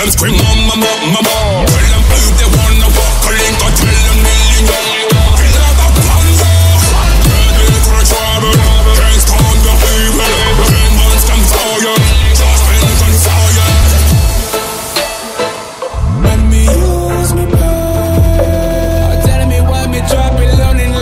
them scream mama, mama, mama. Tell them if they wanna walk a link, I tell them million. Feel like a panzer, ready for the trouble. Can't stand the evil, 10 months can fire. Just been on fire. Let me use me power. Telling me why me drop it lonely.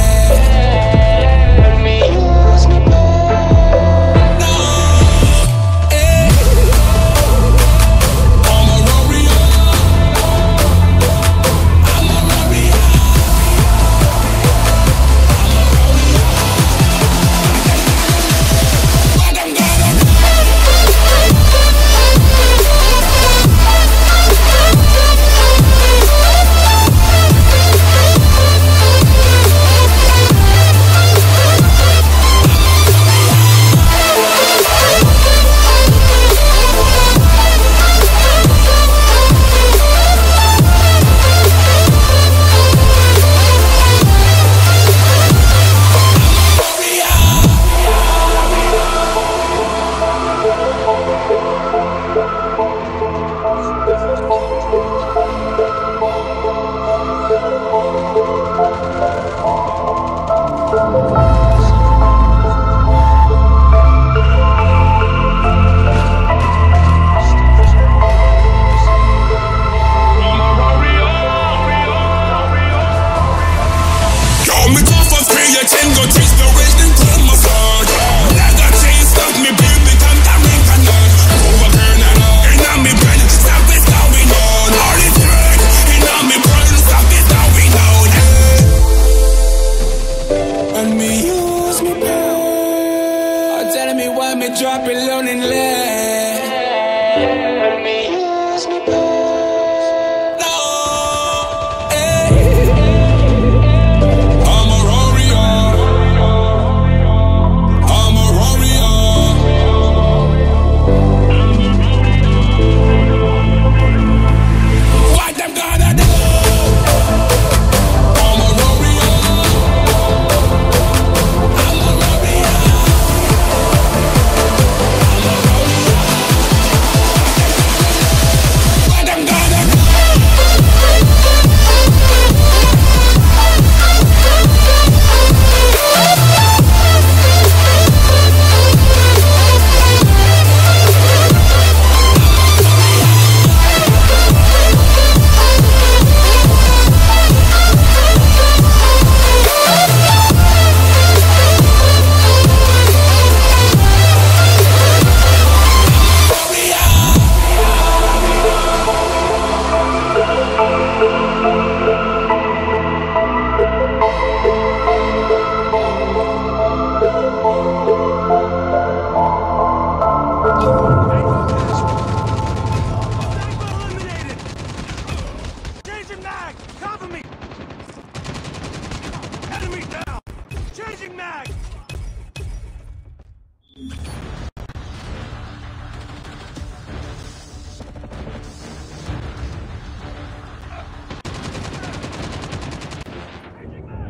Drop it low and let me use me power. No, hey. I'm a warrior. I'm a warrior. What them gonna do? I'm a warrior. I'm a warrior.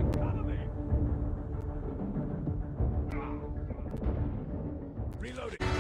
Reloading.